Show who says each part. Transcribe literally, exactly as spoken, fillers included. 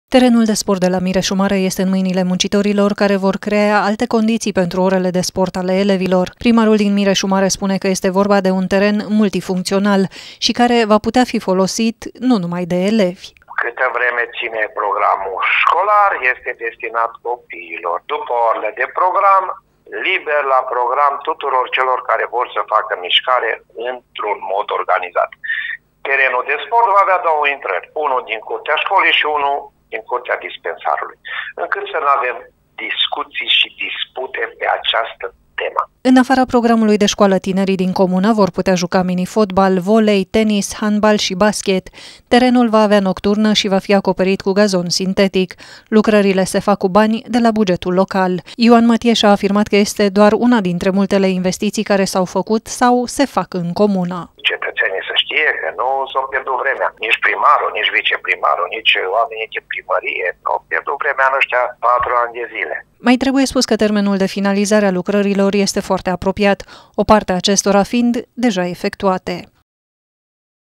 Speaker 1: Terenul de sport de la Mireșu Mare este în mâinile muncitorilor care vor crea alte condiții pentru orele de sport ale elevilor. Primarul din Mireșu Mare spune că este vorba de un teren multifuncțional și care va putea fi folosit nu numai de elevi.
Speaker 2: Câtă vreme ține programul școlar, este destinat copiilor. După orele de program, liber la program tuturor celor care vor să facă mișcare într-un mod organizat. Terenul de sport va avea două intrări, unul din curtea școlii și unul din curtea dispensarului, încât să nu avem discuții și dispute pe această temă.
Speaker 1: În afara programului de școală, tinerii din comună vor putea juca mini-fotbal, volei, tenis, handbal și basket. Terenul va avea nocturnă și va fi acoperit cu gazon sintetic. Lucrările se fac cu bani de la bugetul local. Ioan Matieș a afirmat că este doar una dintre multele investiții care s-au făcut sau se fac în comună.
Speaker 2: Cetățenii să știe că nu s-au pierdut vremea. Nici primarul, nici viceprimarul, nici oamenii de primărie nu au pierdut vremea în ăștia patru ani de zile.
Speaker 1: Mai trebuie spus că termenul de finalizare a lucrărilor este foarte apropiat, o parte a acestora fiind deja efectuate.